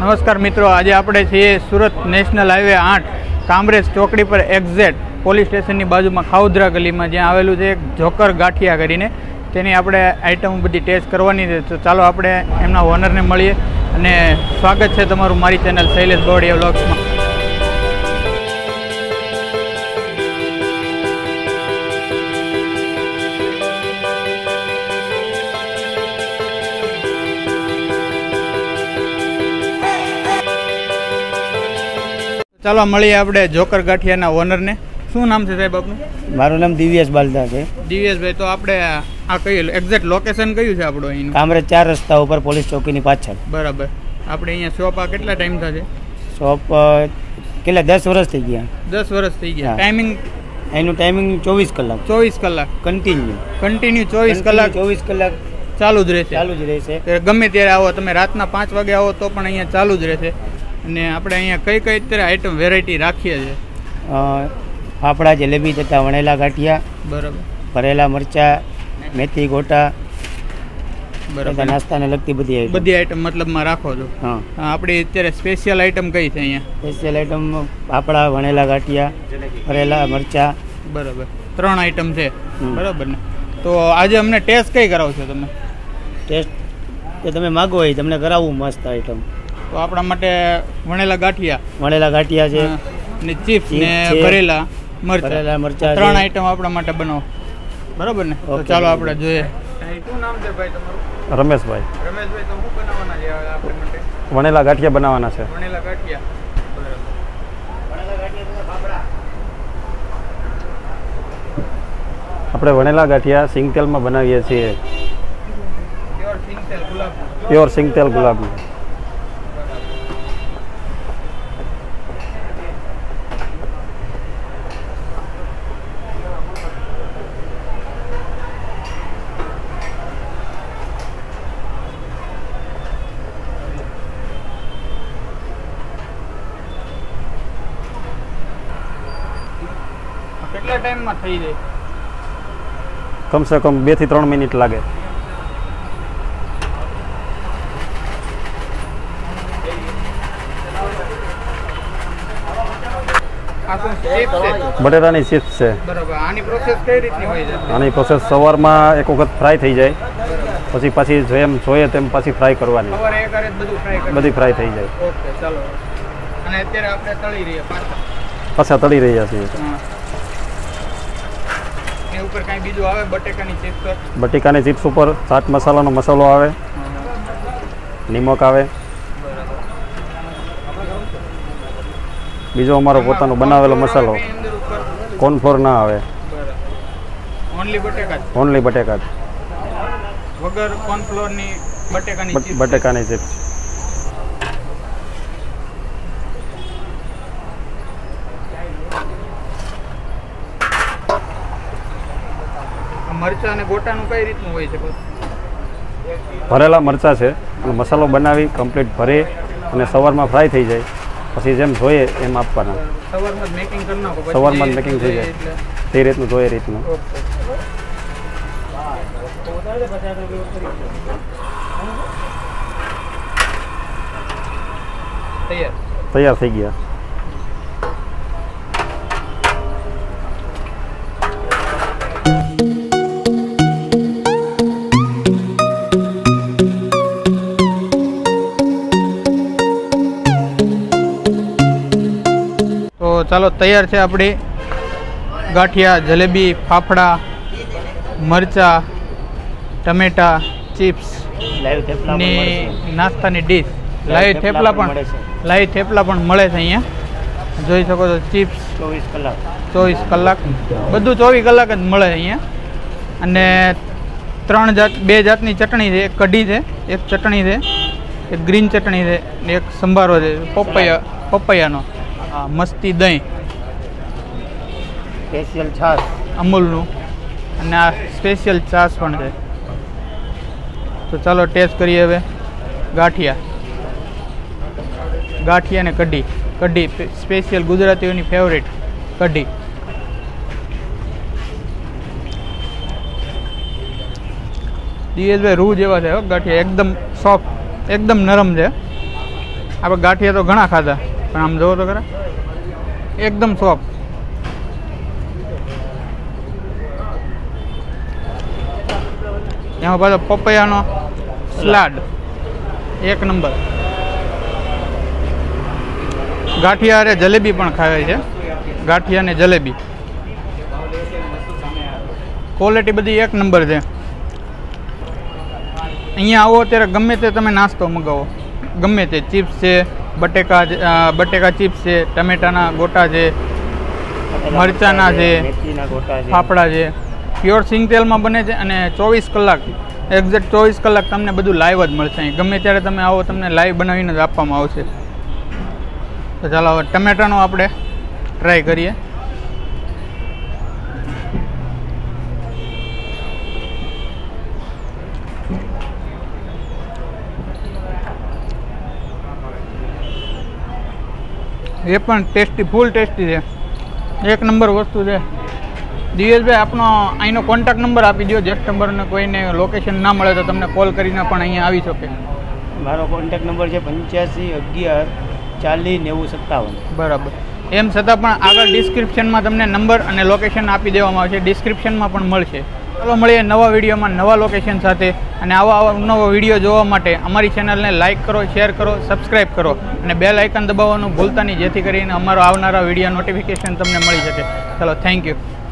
નમસ્કાર મિત્રો, આજે આપણે છીએ સુરત નેશનલ હાઈવે 8 કામરેજ ચોકડી પર એક્ઝેક્ટ પોલીસ સ્ટેશનની બાજુમાં ખાઉદરા ગલીમાં જ્યાં આવેલું છે એક જોકર ગાંઠિયા કરીને. તેની આપણે આઈટમ બધી ટેસ્ટ કરવાની છે. તો ચાલો આપણે એમના ઓનરને મળીએ. અને સ્વાગત છે તમારું મારી ચેનલ શૈલેષ બાવળિયા વ્લોગ્સમાં. ચાલો મળીએ આપણે જોકર ગાંઠિયાના ઓનરને. શું નામ છે સાહેબ આપનું? મારું નામ દિવ્યેશ બાલદા છે. દિવ્યેશભાઈ, તો આપણે આ કયું એક્ઝેક્ટ લોકેશન કયું છે આપણું અહીંનું? કામરેજ 4 રસ્તા ઉપર પોલીસ ચોકીની પાછળ. બરાબર. આપણે અહીંયા શોપ આ કેટલા ટાઈમ થશે? શોપ કેટલા 10 વર્ષ થઈ ગયા. 10 વર્ષ થઈ ગયા. ટાઈમિંગ? એનું ટાઈમિંગ 24 કલાક. 24 કલાક કન્ટિન્યુ 24 કલાક. 24 કલાક ચાલુ જ રહેશે. ચાલુ જ રહેશે. ગમે ત્યારે આવો, તમે રાતના 5 વાગે આવો તો પણ અહીંયા ચાલુ જ રહેશે. અને આપણે અહીંયા કઈ કઈ અત્યારે આઈટમ વેરાયટી રાખીએ છીએ? ફાફડા, જલેબી તથા વણેલા ગાંઠિયા. બરાબર. ભરેલા મરચા, મેથી ગોટા. બરાબર. નાસ્તાને લગતી બધી આઈટમ મતલબમાં રાખો છો? હા. આપણી અત્યારે સ્પેશિયલ આઈટમ કઈ છે અહીંયા? સ્પેશિયલ આઈટમ ફાફડા, વણેલા ગાંઠિયા, ભરેલા મરચા. બરાબર. 3 આઈટમ છે. બરાબર ને? તો આજે અમને ટેસ્ટ કઈ કરાવશો તમે? ટેસ્ટ તો તમે માગો હોય તમને કરાવવું મસ્ત આઈટમ. તો આપણા માટે વણેલા ગાંઠિયા છે ને ચિપ્સ ને ભરેલા મરચા 3 આઈટમ આપણા માટે બનાવો. બરાબર ને? તો ચાલો આપણે જોઈએ. શું નામ છે ભાઈ તમારું? રમેશભાઈ. રમેશભાઈ, તો શું બનાવવાના છે આપણા માટે? વણેલા ગાંઠિયા બનાવવાના છે. વણેલા ગાંઠિયા. બરાબર. આપણે વણેલા ગાંઠિયા સિંગતેલમાં બનાવીએ છીએ. પ્યોર સિંગતેલ ગુલાબનું. કેટલા ટાઈમમાં થઈ જાય? કમસે કમ 2 થી 3 મિનિટ લાગે. બટેટાની ચિપ્સ છે. બરાબર. આની પ્રોસેસ કઈ રીતની હોય છે? આની પ્રોસેસ સવારમાં એક વખત ફ્રાય થઈ જાય, પછી જેમ જોઈએ તેમ પાછી ફ્રાય કરવાની. બધી ફ્રાય થઈ જાય. ઓકે, ચાલો. અને અત્યારે આપણે તળી રહ્યા પાછા તળી રહ્યા છીએ. ઉપર કાંઈ બીજું આવે? બટેકાની ચિપ્સ પર? બટેકાની ચિપ્સ ઉપર ચાટ મસાલાનો મસાલો આવે, નિમક આવે, બીજો અમારો પોતાનો બનાવેલો મસાલો. કોર્નફ્લોર ના આવે. ઓનલી બટેકા જ. વગર કોર્નફ્લોરની બટેકાની ચિપ્સ. મરચા અને ગોટાનું કઈ રીતનું હોય છે? ભરેલા મરચા છે. મસાલો બનાવી કમ્પ્લીટ ભરી અને સવારમાં ફ્રાય થઈ જાય, પછી જેમ જોઈએ એમ આપવાના. સવારમાં જ મેકિંગ કરી નાખો? સવારમાં જ મેકિંગ થઈ જાય તે રીતનું જોઈએ રીતનું. તૈયાર થઈ ગયા. તો ચાલો, તૈયાર છે આપણી ગાંઠિયા, જલેબી, ફાફડા, મરચા, ટમેટા, ચિપ્સ ની નાસ્તાની ડીશ. લાઈવ થેપલા પણ મળે છે અહીંયા. જોઈ શકો છો. ચિપ્સ 24 કલાક બધું 24 કલાક જ મળે અહીંયા. અને 2 જાતની ચટણી છે. એક કઢી છે, એક ચટણી છે, એક ગ્રીન ચટણી છે, એક સંભારો છે પપૈયાનો. મસ્તી દહીં, સ્પેશિયલ છાશ અમૂલનું, અને આ સ્પેશિયલ છાશ પણ છે. તો ચાલો ટેસ્ટ કરીએ હવે. ગાંઠિયા અને કઢી સ્પેશિયલ ગુજરાતીઓની ફેવરેટ કઢી. દિયેશભાઈ રૂ જેવા છે ગાંઠિયા, એકદમ સોફ્ટ, એકદમ નરમ છે. આપણે ગાંઠિયા તો ઘણા ખાધા, પણ આમ જોવો તો ખરા એકદમ સોફ્ટ. એમાં પાછો પપૈયાનો સલાડ એક નંબર. ગાંઠિયા અરે જલેબી પણ ખાવે છે, ગાંઠિયા ને જલેબી ક્વોલિટી બધી એક નંબર છે. અહીંયા આવો ત્યારે ગમે તે તમે નાસ્તો મગાવો, ગમે તે ચિપ્સ છે, બટેકા ચિપ્સ છે, ટમેટાના ગોટા છે, મરચાના છે, મેથીના ગોટા છે. ફાફડા છે. પ્યોર સિંગ તેલમાં બને છે અને 24 કલાક એક્ઝેક્ટ 24 કલાક તમને બધું લાઈવ જ મળશે. અહીં ગમે ત્યારે તમે આવો તમને લાઈવ બનાવીને જ આપવામાં આવશે. તો ચાલો હવે ટમેટાનો આપણે ટ્રાય કરીએ. એ પણ ટેસ્ટી, ફૂલ ટેસ્ટી છે, એક નંબર વસ્તુ છે. દિવેશભાઈ આપનો અહીંનો કોન્ટેક્ટ નંબર આપી દો, જે કસ્ટમરને કોઈને લોકેશન ના મળે તો તમને કોલ કરીને પણ અહીંયા આવી શકે. મારો કોન્ટેક્ટ નંબર છે 85 11 40 90 57. બરાબર. એમ છતાં પણ આગળ ડિસ્ક્રિપ્શનમાં તમને નંબર અને લોકેશન આપી દેવામાં આવશે, ડિસ્ક્રિપ્શનમાં પણ મળશે. ચાલો મળીએ નવા વિડીયોમાં નવા લોકેશન સાથે. અને આવા નવો વિડીયો જોવા માટે અમારી ચેનલને લાઇક કરો, શેર કરો, સબસ્ક્રાઈબ કરો અને બેલ આઇકન દબાવવાનું ભૂલતા નહીં, જેથી કરીને અમારો આવનારા વિડીયો નોટિફિકેશન તમને મળી શકે. ચાલો, થેન્ક યુ.